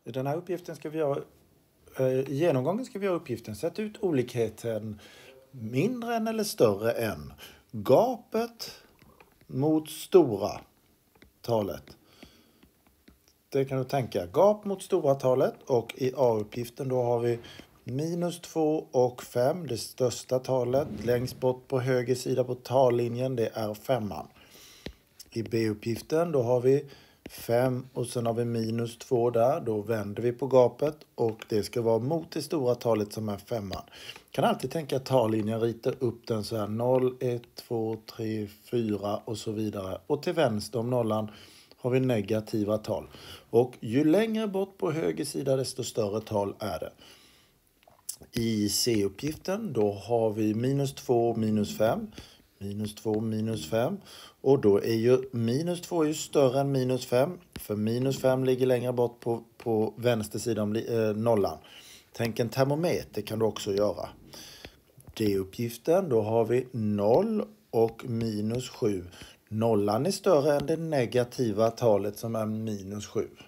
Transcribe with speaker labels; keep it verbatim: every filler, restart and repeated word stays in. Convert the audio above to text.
Speaker 1: I den här uppgiften ska vi göra, i genomgången ska vi göra uppgiften. Sätt ut olikheten mindre än eller större än. Gapet mot stora talet. Det kan du tänka. Gap mot stora talet, och i A-uppgiften då har vi minus två och fem, det största talet. Längst bort på höger sida på tallinjen, det är femman. I B-uppgiften då har vi fem och sen har vi minus två där. Då vänder vi på gapet och det ska vara mot det stora talet som är femman. Kan alltid tänka tallinjen, rita upp den så här noll, ett, två, tre, fyra och så vidare. Och till vänster om nollan har vi negativa tal. Och ju längre bort på höger sida desto större tal är det. I C-uppgiften då har vi minus två, minus fem. Minus två, minus fem. Och då är ju minus två är ju större än minus fem. För minus fem ligger längre bort på, på vänster sida om eh, nollan. Tänk en termometer kan du också göra. D-uppgiften då har vi noll och minus sju. Nollan är större än det negativa talet som är minus sju.